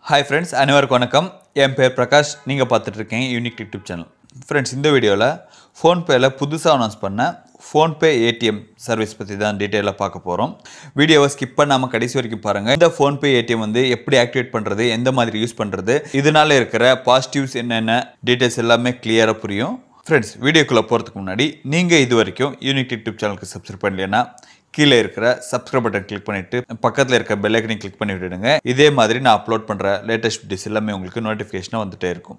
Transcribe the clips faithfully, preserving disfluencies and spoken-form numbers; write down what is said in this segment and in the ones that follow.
Hi friends, அனைவருக்கும் வணக்கம். என் பேர் பிரகாஷ். நீங்க பார்த்துட்டு இருக்கீங்க யூனிக் யூடியூப் சேனல். Friends, இந்த வீடியோல Phonepeல புதுசா அனௌன்ஸ் பண்ண Phonepe A T M service பத்தி தான் டீடைலா பார்க்க போறோம். வீடியோவை ஸ்கிப் பண்ணாம கடைசி வரைக்கும் பாருங்க. இந்த Phonepe A T M வந்து எப்படி ஆக்டிவேட் பண்றது, எந்த மாதிரி யூஸ் பண்றது, இதனால இருக்கிற பாசிட்டிவ்ஸ் என்னென்ன டீடைல்ஸ் எல்லாமே கிளியரா புரியும். Friends, வீடியோக்குள்ள போறதுக்கு முன்னாடி நீங்க இதுவரைக்கும் யூனிக் யூடியூப் சேனலுக்கு சப்ஸ்கிரைப் பண்ணலைனா கீழே இருக்கிற சப்ஸ்கிரைப் பட்டன் கிளிக் பண்ணிட்டு பக்கத்துல இருக்க பெல் ஐகானை கிளிக் பண்ணி விட்டுடுங்க. இதே மாதிரி நான் அப்லோட் பண்ற லேட்டஸ்ட் வீடியோஸ் எல்லாமே உங்களுக்கு நோட்டிஃபிகேஷனா வந்துட்டே இருக்கும்.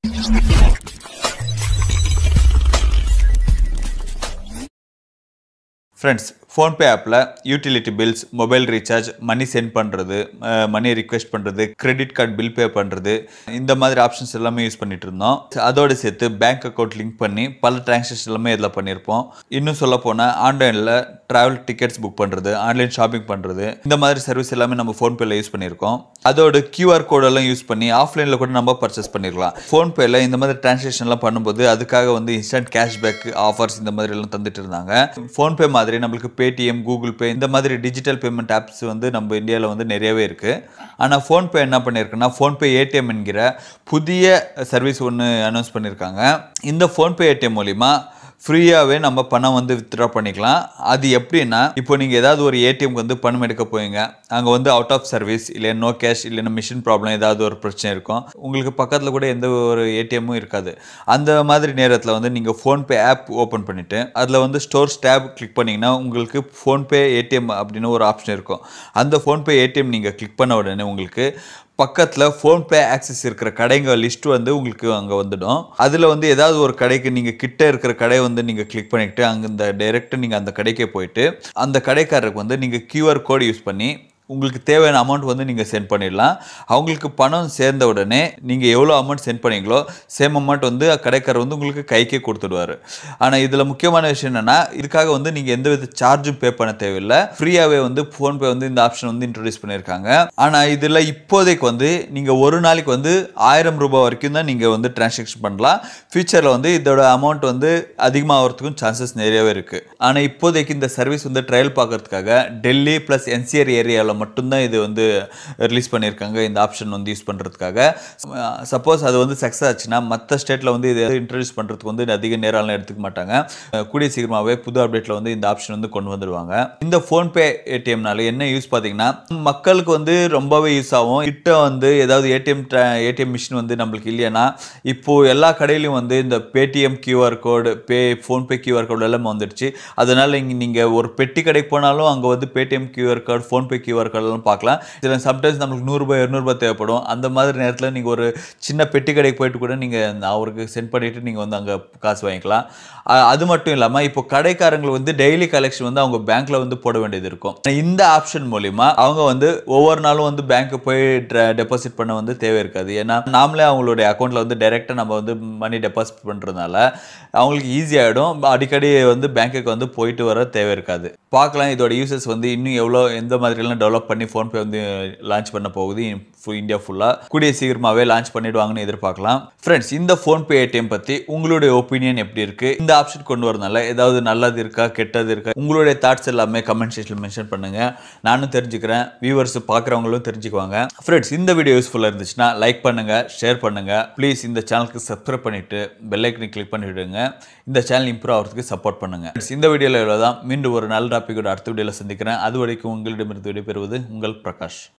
Friends, Phonepe ஆப்ல utility bills, mobile recharge, money sent பண்றது, மணி ரிக்வெஸ்ட் பண்றது, கிரெடிட் கார்டு பில் பே பண்றது, இந்த மாதிரி ஆப்ஷன்ஸ் எல்லாமே யூஸ் பண்ணிட்டு இருந்தோம். அதோட சேர்த்து பேங்க் அக்கவுண்ட் லிங்க் பண்ணி பல டிரான்சாக்ஷன்ஸ் எல்லாமே இதுல பண்ணிருப்போம். இன்னும் சொல்ல போனா ஆன்லைன்ல டிராவல் டிக்கெட்ஸ் புக் பண்றது, ஆன்லைன் ஷாப்பிங் பண்றது, இந்த மாதிரி சர்வீஸ் எல்லாமே நம்ம Phonepeல யூஸ் பண்ணிருக்கோம். அதோட Q R கோட் எல்லாம் யூஸ் பண்ணி ஆஃப்லைன்ல கூட நம்ம பர்ச்சேஸ் பண்ணிரலாம். Phonepeல இந்த மாதிரி டிரான்சாக்ஷன் எல்லாம் பண்ணும்போது அதுக்காக வந்து இன்ஸ்டன்ட் கேஷ்பேக் ஆஃபர்ஸ் இந்த மாதிரி எல்லாம் தந்துட்டு இருந்தாங்க. Phonepe மாதிரி நமக்கு Paytm, Google Pay இந்த மாதிரி டிஜிட்டல் பேமெண்ட் ஆப்ஸ் வந்து நம்ம இந்தியால வந்து நிறையவே இருக்கு. ஆனா Phonepe என்ன பண்ணிருக்குன்னா Phonepe A T M என்கிற புதிய சர்வீஸ் ஒன்னு அனௌன்ஸ் பண்ணிருக்காங்க. இந்த Phonepe A T M மூலமா ஃப்ரீயாவே நம்ம பணம் வந்து வித்ட்ரா பண்ணிக்கலாம். அது எப்படின்னா இப்போ நீங்க ஏதாவது ஒரு ஏடிஎம் வந்து பணம் எடுக்க போவீங்க. அங்க வந்து அவுட் ஆஃப் சர்வீஸ் இல்ல நோ கேஷ் இல்ல மிஷின் ப்ராப்ளம் ஏதாவது ஒரு பிரச்சனை இருக்கும். உங்களுக்கு பக்கத்துல கூட எந்த ஒரு ஏடிஎம்மும் இருக்காது. அந்த மாதிரி நேரத்துல வந்து நீங்க Phonepe ஆப் ஓபன் பண்ணிட்டு அதுல வந்து ஸ்டோர்ஸ் டாப் கிளிக் பண்ணீங்கன்னா உங்களுக்கு Phonepe A T M அப்படின ஒரு ஆப்ஷன் இருக்கும். அந்த Phonepe A T M நீங்க கிளிக் பண்ண உடனே உங்களுக்கு பக்கத்துல Phonepe ஆக்சஸ் இருக்கிற கடைங்க லிஸ்ட் வந்து உங்களுக்கு அங்க வந்துடும். அதுல வந்து ஏதாவது ஒரு கடைக்கு நீங்க கிட்ட இருக்கிற கடை வந்து நீங்க கிளிக் பண்ணிட்டு அங்க இந்த டைரக்ட் நீங்க அந்த கடைக்கே போயிட்டு அந்த கடைக்காரருக்கு வந்து நீங்க Q R கோட் யூஸ் பண்ணி உங்களுக்கு தேவையான அமௌண்ட் வந்து நீங்க சென்ட் பண்ணிடலாம். அவங்களுக்கு பணம் சேர்ந்த உடனே நீங்க எவ்வளவு அமௌண்ட் சென்ட் பண்ணீங்களோ சேம் அமௌண்ட் வந்து கடைக்காரர் வந்து உங்களுக்கு கைக்கே கொடுத்துடுவாரு. ஆனா இதுல முக்கியமான விஷயம் என்னன்னா இதுக்காக வந்து நீங்க எந்தவித சார்ஜும் பே பண்ண தேவையில்லை. ஃப்ரீயாவே வந்து Phonepe வந்து இந்த ஆப்ஷன் வந்து இன்ட்ரோடியூஸ் பண்ணிருக்காங்க. ஆனா இதுல இப்போதைக்கு வந்து நீங்க ஒரு நாளைக்கு வந்து ஆயிரம் ரூபாய் வரைக்கும் தான் நீங்க வந்து டிரான்சாக்ஷன் பண்ணலாம். ஃபியூச்சர்ல வந்து இதோட அமௌண்ட் வந்து அதிகமா ஆகிறதுக்கும் சான்சஸ் நிறையவே இருக்கு. ஆனா இப்போதைக்கு இந்த சர்வீஸ் வந்து ட்ரையல் பார்க்கிறதுக்காக Delhi plus N C R ஏரியால மட்டும் தான் இது வந்து ரிலீஸ் பண்ணிருக்காங்க இந்த ஆப்ஷன் வந்து யூஸ் பண்றதுக்காக. சப்போஸ் அது வந்து சக்சஸ் ஆச்சுனா மத்த ஸ்டேட்ல வந்து இத இன்ட்ரோடியூஸ் பண்றதுக்கு வந்து அதிக நேரம்லாம் எடுத்துக்க மாட்டாங்க. கூடிய சீக்கிரமாவே புது அப்டேட்ல வந்து இந்த ஆப்ஷன் வந்து கொண்டு வந்துருவாங்க. இந்த Phonepe A T M நால என்ன யூஸ் பாத்தீங்கன்னா மக்களுக்கு வந்து ரொம்பவே யூஸ் ஆகும். கிட்ட வந்து ஏதாவது ஏடிஎம் ஏடிஎம் மிஷின் வந்து நமக்கு இல்லையா இப்போ எல்லா கடையிலயும் வந்து இந்த Paytm Q R code, pay Phonepe Q R code எல்லாம் வந்துருச்சு. அதனால நீங்க ஒரு பெட்டி கடைக்கு போனாலும் அங்க வந்து Paytm Q R code, Phonepe Q R கோட்லாம் பார்க்கலாம். இதுல சம்டைம்ஸ் நமக்கு நூறு ரூபாய் இருநூறு ரூபாய் தேவைப்படும். அந்த மாதிரி நேரத்துல நீங்க ஒரு சின்ன பெட்டி கடைக்கு போயிட்டு கூட நீங்க அவருக்கு சென்ட் பண்ணிட்டு நீங்க வந்து அங்க காசு வாங்கிக்கலாம். அது மட்டும் இல்லாம இப்போ கடைக்காரங்க வந்து டெய்லி கலெக்ஷன் வந்து அவங்க பேங்க்ல வந்து போட வேண்டியது இருக்கும். இந்த ஆப்ஷன் மூலமா அவங்க வந்து ஒவ்வொரு நாளும் வந்து பேங்க் போய் டெபாசிட் பண்ண வந்து தேவை இருக்காது. ஏன்னா நாமளே அவங்களுடைய அக்கௌண்ட்ல வந்து டைரக்டா நம்ம வந்து மணி டெபாசிட் பண்றதுனால அவங்களுக்கு ஈஸி ஆயிடும். அடிக்கடி வந்து பேங்க்குக்கு வந்து போயிட்டு வர தேவை இருக்காது. பார்க்கலாம் இதோட யூசர்ஸ் வந்து இன்னும் எவ்வளவு எந்த மாதிரி எல்லாம் டெவலப் பண்ணி Phonepe வந்து லான்ச் பண்ண போகுது இந்தியா ஃபுல்லா. கூடிய சீக்கிரமாவே லான்ச் பண்ணிடுவாங்கன்னு எதிர்பார்க்கலாம். ஃப்ரெண்ட்ஸ், இந்த Phonepe A T M பத்தி உங்களுடைய ஒப்பீனியன் எப்படி இருக்கு? இந்த ஆப்ஷன் கொண்டு வரனால ஏதாவது நல்லது இருக்கா, கெட்டது இருக்கா? உங்களுடைய தாட்ஸ் எல்லாமே கமெண்ட் செக்ஷன்ல மென்ஷன் பண்ணுங்க. நானும் தெரிஞ்சுக்கிறேன், வியூவர்ஸ் பார்க்குறவங்களும் தெரிஞ்சுக்குவாங்க. ஃப்ரெண்ட்ஸ், இந்த வீடியோ யூஸ்ஃபுல்லா இருந்துச்சுன்னா லைக் பண்ணுங்க, ஷேர் பண்ணுங்க. ப்ளீஸ் இந்த சேனலுக்கு சப்ஸ்கிரைப் பண்ணிட்டு பெல் ஐக்கனை கிளிக் பண்ணி விடுங்க. இந்த சேனல் இம்ப்ரூவ் ஆகிறதுக்கு சப்போர்ட் பண்ணுங்க. இந்த வீடியோல இவ்வளவுதான். மீண்டும் ஒரு நல்ல டாபிக்கோட அடுத்த வீடியோல சந்திக்கிறேன். அது வரைக்கும் உங்களிடமிருந்து விடைபெறுவது உங்கள் பிரகாஷ்.